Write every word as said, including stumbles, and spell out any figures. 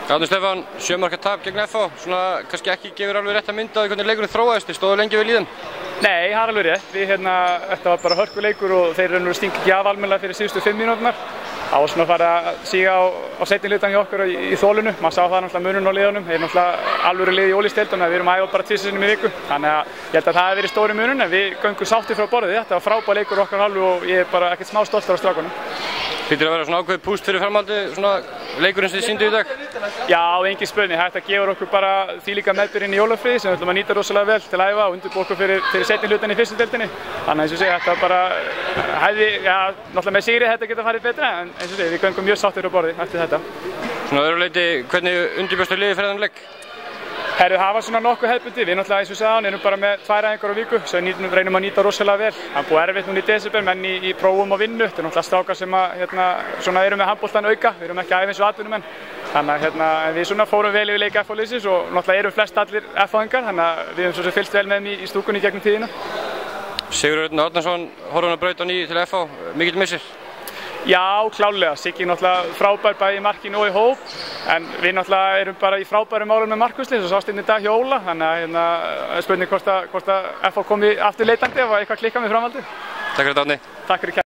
Árni Stefán, sjö marka tap gegn F H, svona kannski ekki gefur alveg rétta mynd á því hvernig leikurinn þróaðist, þið stóðu lengi við líðan. Nei, það er alveg rétt. Við, hérna, þetta var bara hörkuleikur og þeir raunverulega stinga ekki af almennilega fyrir síðustu fimm mínúturnar. Það var svona að fara að síga á, á seinni hlutann hjá okkur í, í þolunu. Maður sá það náttúrulega munun á liðunum. Þeir eru náttúrulega alvöru lið í Ólafsdeildinni, við erum að æfa bara tvisvar sinnum í viku. Þannig að ég held að það hafi verið stóri munun, en við göngum sáttir frá borðið. Þetta var frábær leikur okkar hálfu og ég er bara ekkert smá stoltur á strákunum. Hlýtur að vera svona ákveðið púst fyrir framhaldi, svona leikurinn sem þið sýndu í dag? Já, engin spurning. Þetta gefur okkur bara þvílíka meðbyr inn í jólafríi sem við ætlum að nýta rosalega vel til að æfa og undirbúa okkur fyrir, fyrir seinni hlutann í fyrstu deildinni. Þannig að eins og segja, þetta bara hefði, já, náttúrulega með sigri þetta geta farið betra, en eins og segja, við göngum mjög sáttir á borði eftir þetta. Svona öðru leyti, hvernig undirbjóstu liðið fyrir þennan leik? Herru, það var svona nokkuð hefðbundið. Við náttúrulega, eins og sagði, erum bara með tvær æfingar á viku, svo nýtum, reynum að nýta rosalega vel. Það er búið erfitt núna í desember, menn í, í prófum og vinnu. Þetta er náttúrulega strákar sem að, hérna, svona erum með handboltan auka, við erum ekki að æfa eins og atvinnumenn. Þannig að hérna, við svona fórum vel yfir leik F H-liðsins og náttúrulega erum flest allir F H-ingar, þannig að við erum svo sem fylgst vel með þeim í, í stúkunni gegnum tíðina. Sigurður Örn Árnason, horfinn á braut á ný til F H, mikill missir? Já, klálega. Siggi náttúrulega frábær bæði í markinu og í hóp, en við náttúrulega erum bara í frábærum málum með markvörslu, eins og sást inn í dag hjá Óla, þannig að hérna, spurning hvort að, hvort að F H komi aftur leitandi ef eitthvað klikkar með framhaldið. Takk fyrir þetta, Árni. Takk fyrir kærlega.